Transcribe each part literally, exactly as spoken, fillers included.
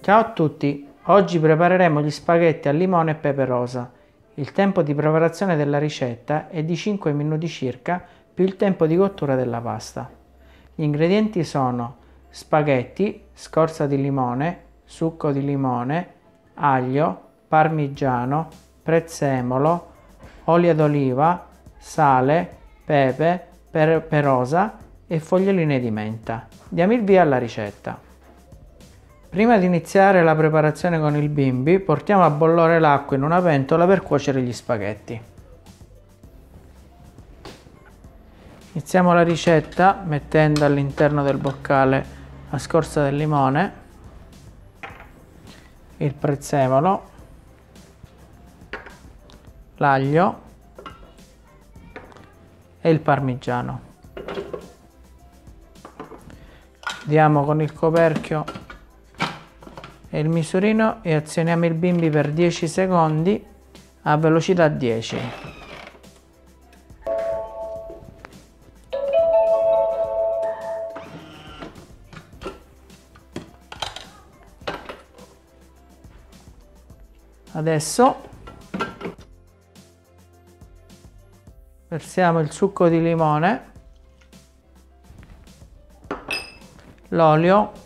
Ciao a tutti, oggi prepareremo gli spaghetti al limone e pepe rosa. Il tempo di preparazione della ricetta è di cinque minuti circa più il tempo di cottura della pasta. Gli ingredienti sono spaghetti, scorza di limone, succo di limone, aglio, parmigiano, prezzemolo, olio d'oliva, sale, pepe, pepe rosa e foglioline di menta. Diamo il via alla ricetta. Prima di iniziare la preparazione con il bimbi, portiamo a bollore l'acqua in una pentola per cuocere gli spaghetti. Iniziamo la ricetta mettendo all'interno del boccale la scorza del limone, il prezzemolo, l'aglio e il parmigiano. Diamo con il coperchio e il misurino e azioniamo il bimbi per dieci secondi a velocità dieci. Adesso versiamo il succo di limone, l'olio,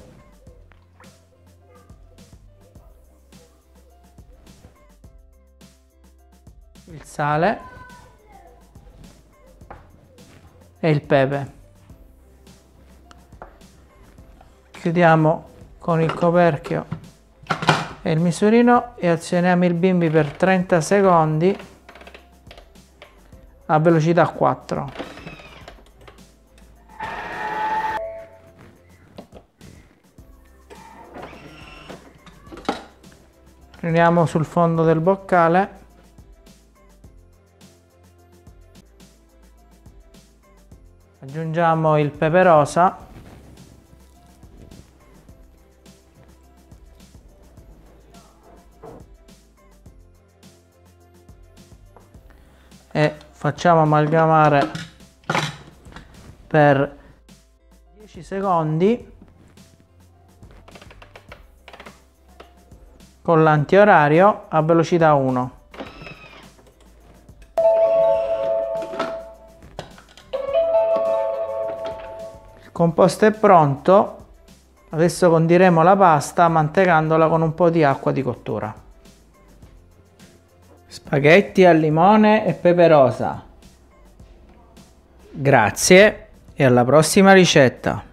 il sale e il pepe. Chiudiamo con il coperchio e il misurino e azioniamo il bimbi per trenta secondi a velocità quattro. Prendiamo sul fondo del boccale aggiungiamo il pepe rosa e facciamo amalgamare per dieci secondi con l'antiorario a velocità uno. Il composto è pronto, adesso condiremo la pasta mantecandola con un po' di acqua di cottura. Spaghetti al limone e pepe rosa. Grazie e alla prossima ricetta!